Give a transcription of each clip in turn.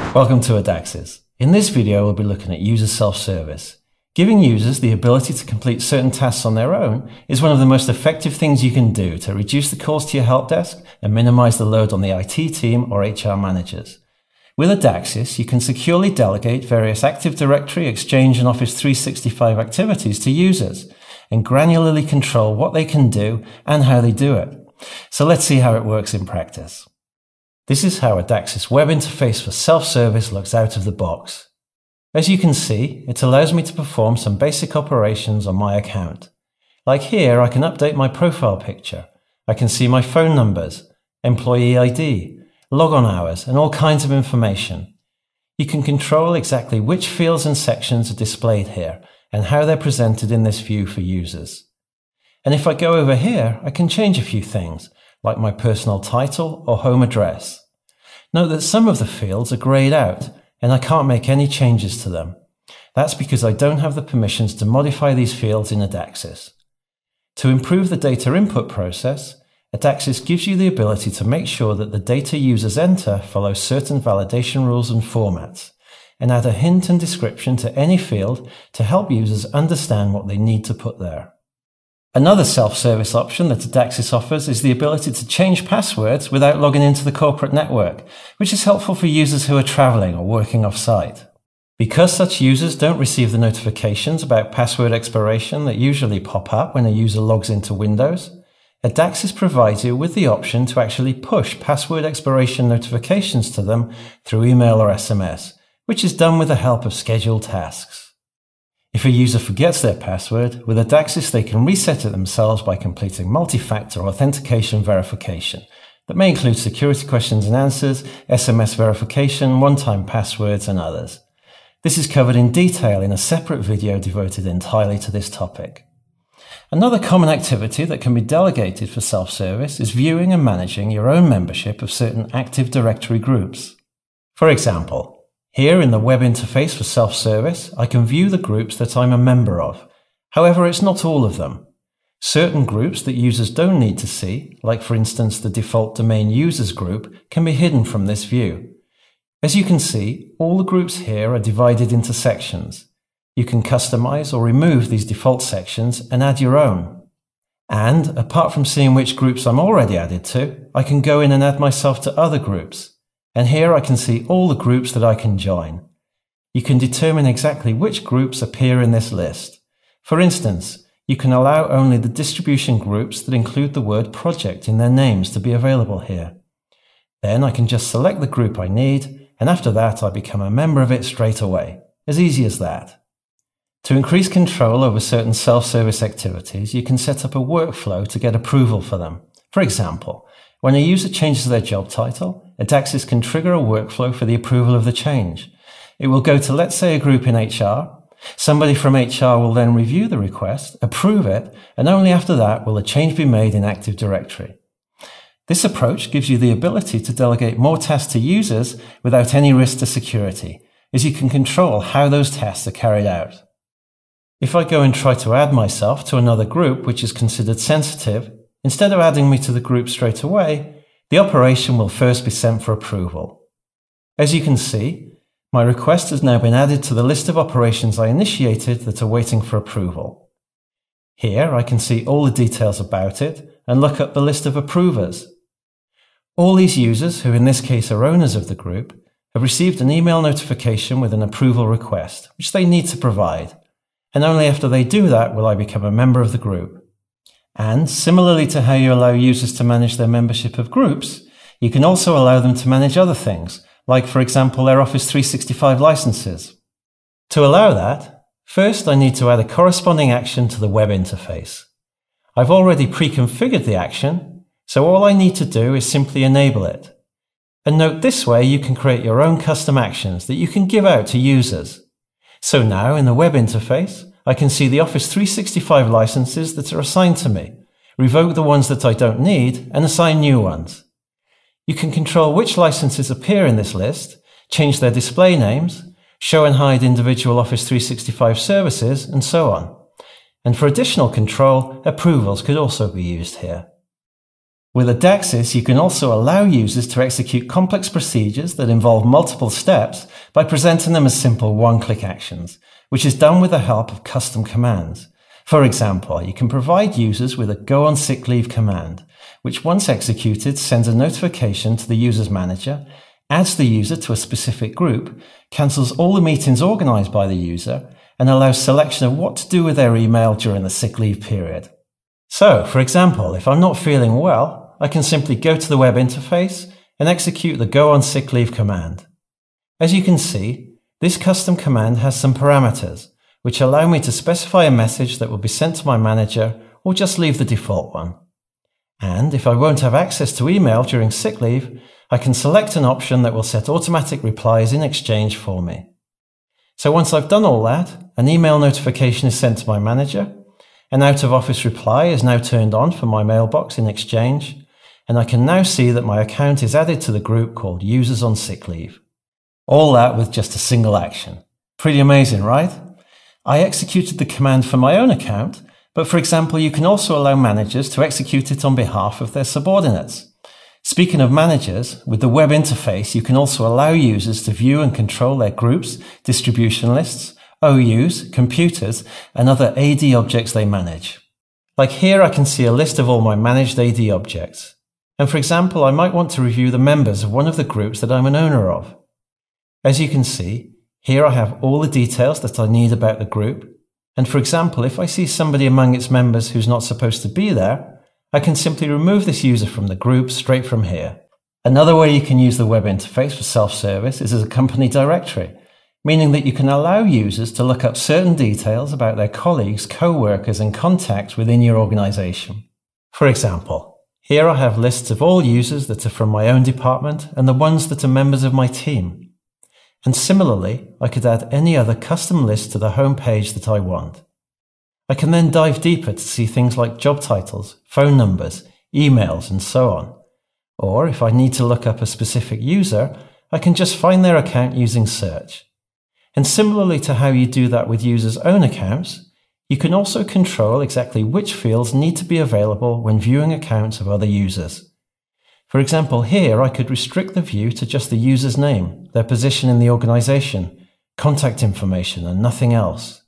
Welcome to Adaxes. In this video, we'll be looking at user self-service. Giving users the ability to complete certain tasks on their own is one of the most effective things you can do to reduce the calls to your help desk and minimize the load on the IT team or HR managers. With Adaxes, you can securely delegate various Active Directory, Exchange, and Office 365 activities to users and granularly control what they can do and how they do it. So let's see how it works in practice. This is how Adaxes web interface for self-service looks out of the box. As you can see, it allows me to perform some basic operations on my account. Like here, I can update my profile picture. I can see my phone numbers, employee ID, logon hours, and all kinds of information. You can control exactly which fields and sections are displayed here and how they're presented in this view for users. And if I go over here, I can change a few things, like my personal title or home address. Note that some of the fields are grayed out, and I can't make any changes to them. That's because I don't have the permissions to modify these fields in Adaxes. To improve the data input process, Adaxes gives you the ability to make sure that the data users enter follow certain validation rules and formats, and add a hint and description to any field to help users understand what they need to put there. Another self-service option that Adaxes offers is the ability to change passwords without logging into the corporate network, which is helpful for users who are traveling or working off-site. Because such users don't receive the notifications about password expiration that usually pop up when a user logs into Windows, Adaxes provides you with the option to actually push password expiration notifications to them through email or SMS, which is done with the help of scheduled tasks. If a user forgets their password, with Adaxes they can reset it themselves by completing multi-factor authentication verification that may include security questions and answers, SMS verification, one-time passwords, and others. This is covered in detail in a separate video devoted entirely to this topic. Another common activity that can be delegated for self-service is viewing and managing your own membership of certain Active Directory groups. For example, here in the web interface for self-service, I can view the groups that I'm a member of. However, it's not all of them. Certain groups that users don't need to see, like for instance the default domain users group, can be hidden from this view. As you can see, all the groups here are divided into sections. You can customize or remove these default sections and add your own. And, apart from seeing which groups I'm already added to, I can go in and add myself to other groups. And here I can see all the groups that I can join. You can determine exactly which groups appear in this list. For instance, you can allow only the distribution groups that include the word project in their names to be available here. Then I can just select the group I need, and after that I become a member of it straight away. As easy as that. To increase control over certain self-service activities, you can set up a workflow to get approval for them. For example, when a user changes their job title, Adaxes can trigger a workflow for the approval of the change. It will go to, let's say, a group in HR. Somebody from HR will then review the request, approve it, and only after that will the change be made in Active Directory. This approach gives you the ability to delegate more tasks to users without any risk to security, as you can control how those tasks are carried out. If I go and try to add myself to another group which is considered sensitive, instead of adding me to the group straight away, the operation will first be sent for approval. As you can see, my request has now been added to the list of operations I initiated that are waiting for approval. Here I can see all the details about it and look up the list of approvers. All these users, who in this case are owners of the group, have received an email notification with an approval request, which they need to provide, and only after they do that will I become a member of the group. And, similarly to how you allow users to manage their membership of groups, you can also allow them to manage other things, like for example their Office 365 licenses. To allow that, first I need to add a corresponding action to the web interface. I've already pre-configured the action, so all I need to do is simply enable it. And note this way you can create your own custom actions that you can give out to users. So now in the web interface, I can see the Office 365 licenses that are assigned to me, revoke the ones that I don't need, and assign new ones. You can control which licenses appear in this list, change their display names, show and hide individual Office 365 services, and so on. And for additional control, approvals could also be used here. With Adaxes, you can also allow users to execute complex procedures that involve multiple steps by presenting them as simple one-click actions, which is done with the help of custom commands. For example, you can provide users with a go on sick leave command, which once executed sends a notification to the user's manager, adds the user to a specific group, cancels all the meetings organized by the user, and allows selection of what to do with their email during the sick leave period. So, for example, if I'm not feeling well, I can simply go to the web interface and execute the go on sick leave command. As you can see, this custom command has some parameters, which allow me to specify a message that will be sent to my manager or just leave the default one. And if I won't have access to email during sick leave, I can select an option that will set automatic replies in Exchange for me. So once I've done all that, an email notification is sent to my manager, an out-of-office reply is now turned on for my mailbox in Exchange, and I can now see that my account is added to the group called Users on Sick Leave. All that with just a single action. Pretty amazing, right? I executed the command for my own account, but for example, you can also allow managers to execute it on behalf of their subordinates. Speaking of managers, with the web interface, you can also allow users to view and control their groups, distribution lists, OUs, computers, and other AD objects they manage. Like here, I can see a list of all my managed AD objects. And for example, I might want to review the members of one of the groups that I'm an owner of. As you can see, here I have all the details that I need about the group. And for example, if I see somebody among its members who's not supposed to be there, I can simply remove this user from the group straight from here. Another way you can use the web interface for self-service is as a company directory, meaning that you can allow users to look up certain details about their colleagues, co-workers, and contacts within your organization. For example, here I have lists of all users that are from my own department and the ones that are members of my team. And similarly, I could add any other custom list to the home page that I want. I can then dive deeper to see things like job titles, phone numbers, emails, and so on. Or if I need to look up a specific user, I can just find their account using search. And similarly to how you do that with users' own accounts, you can also control exactly which fields need to be available when viewing accounts of other users. For example, here I could restrict the view to just the user's name, their position in the organization, contact information, and nothing else.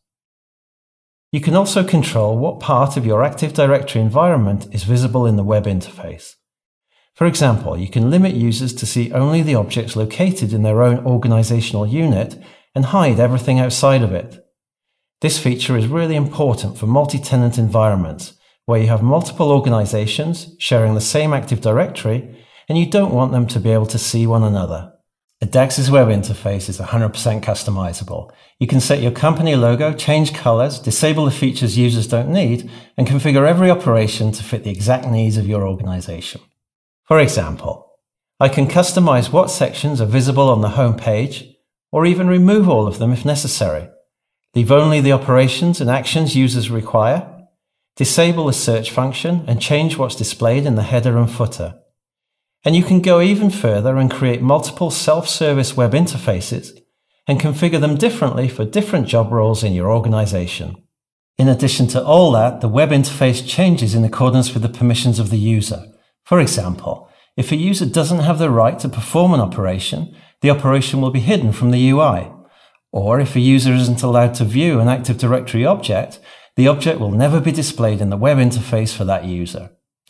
You can also control what part of your Active Directory environment is visible in the web interface. For example, you can limit users to see only the objects located in their own organizational unit and hide everything outside of it. This feature is really important for multi-tenant environments, where you have multiple organizations sharing the same Active Directory, and you don't want them to be able to see one another. Adaxes' web interface is 100% customizable. You can set your company logo, change colors, disable the features users don't need, and configure every operation to fit the exact needs of your organization. For example, I can customize what sections are visible on the home page, or even remove all of them if necessary. Leave only the operations and actions users require, disable the search function, and change what's displayed in the header and footer. And you can go even further and create multiple self-service web interfaces and configure them differently for different job roles in your organization. In addition to all that, the web interface changes in accordance with the permissions of the user. For example, if a user doesn't have the right to perform an operation, the operation will be hidden from the UI. Or if a user isn't allowed to view an Active Directory object, the object will never be displayed in the web interface for that user.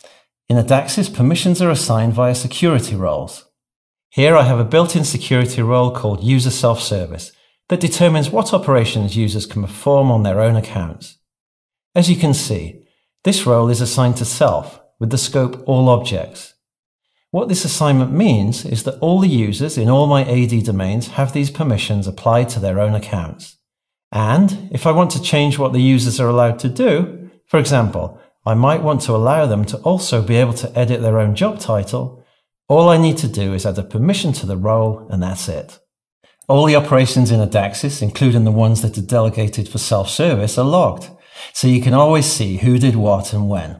In Adaxes, permissions are assigned via security roles. Here I have a built-in security role called User Self-Service that determines what operations users can perform on their own accounts. As you can see, this role is assigned to Self with the scope All Objects. What this assignment means is that all the users in all my AD domains have these permissions applied to their own accounts. And if I want to change what the users are allowed to do, for example, I might want to allow them to also be able to edit their own job title. All I need to do is add a permission to the role, and that's it. All the operations in Adaxes, including the ones that are delegated for self-service, are logged, so you can always see who did what and when.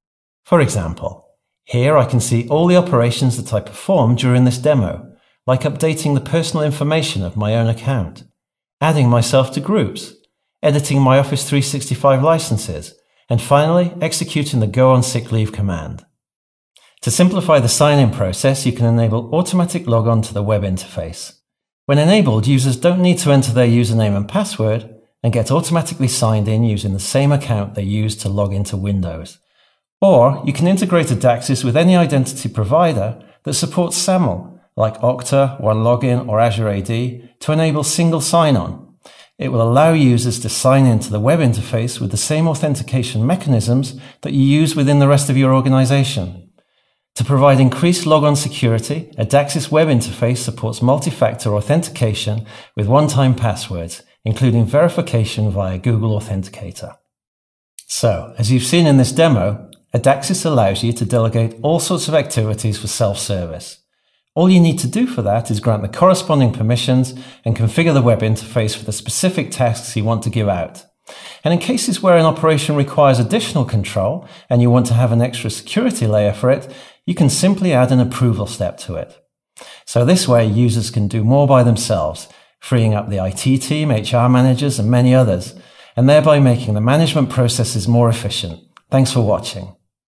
For example, here I can see all the operations that I performed during this demo, like updating the personal information of my own account, adding myself to groups, editing my Office 365 licenses, and finally, executing the Go on Sick Leave command. To simplify the sign-in process, you can enable automatic logon to the web interface. When enabled, users don't need to enter their username and password and get automatically signed in using the same account they used to log into Windows. Or you can integrate Adaxes with any identity provider that supports SAML, like Okta, OneLogin, or Azure AD, to enable single sign-on. It will allow users to sign into the web interface with the same authentication mechanisms that you use within the rest of your organization. To provide increased logon security, Adaxes web interface supports multi-factor authentication with one-time passwords, including verification via Google Authenticator. So, as you've seen in this demo, Adaxes allows you to delegate all sorts of activities for self-service. All you need to do for that is grant the corresponding permissions and configure the web interface for the specific tasks you want to give out. And in cases where an operation requires additional control and you want to have an extra security layer for it, you can simply add an approval step to it. So this way, users can do more by themselves, freeing up the IT team, HR managers, and many others, and thereby making the management processes more efficient. Thanks for watching.